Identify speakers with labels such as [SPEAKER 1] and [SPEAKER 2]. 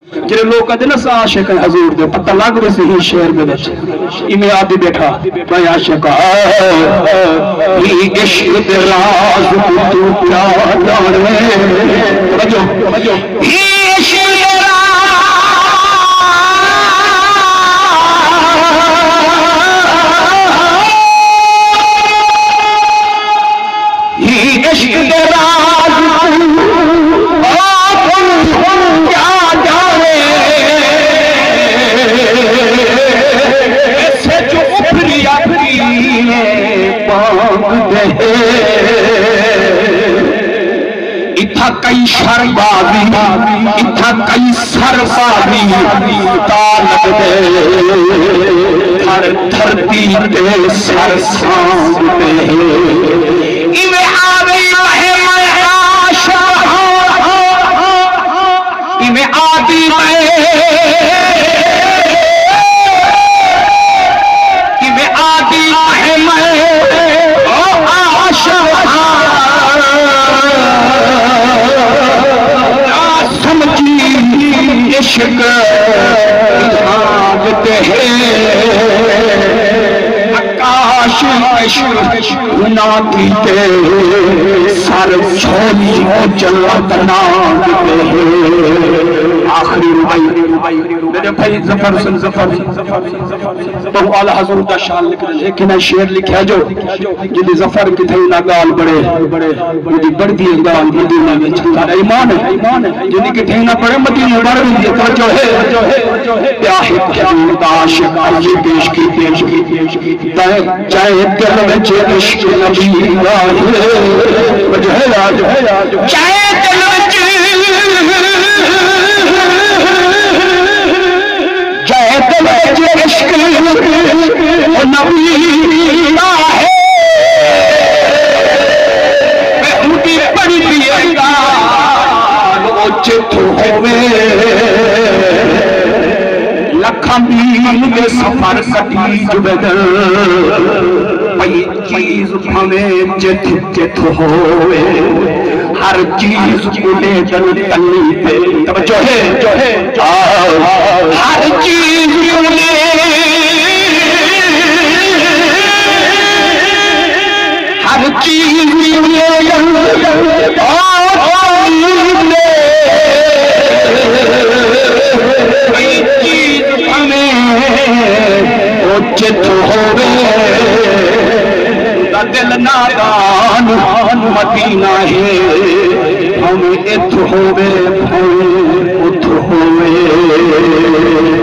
[SPEAKER 1] जेरे लोग कहते ना आशिक है हजूर दे पता लग भी सही शेर दे विच इवें आदि बैठा मैं आशिक ही इश्क दे राज तू क्या जाने समझो ही इश्क दे राज ही इश्क दे राज इथा कई शरबाजी इथा कई सरबाजी तालब दे हर धरती पे सर सांभते इवे आवे इवे आदि इवे आदि इश्क भागते हैं आकाश ना पीते सर छोली जलत नागते हैं आखिरी रुबाई मेरे भाई जफर सुन जफर बहु आला हजूर दा शान लिख रहे लेकिन शेर लिखा जो जिदी जफर किथे ना गाल बड़े जिदी बढ़दी गाल मदीना में चंगा ईमान है जिदी किथे ना पड़े मदीना बढ़ भी तवज्जो है क्या है हबीब आशिक ये पेश की चाहे दिल में इश्क नबी का है वजह आज चाहे दिल में इश्क नबी का है मैं उनकी बड़ी पिएगा वो चित होवे लखा मील के सफर कटी जुबदर पई चीज हमें चित चित होवे हर चीज उड़े दल तली पे तवज्जो है हर चीज उड़े हर चीज चित होवे दिल नादान मदीना है हमें इत होवे उठ होवे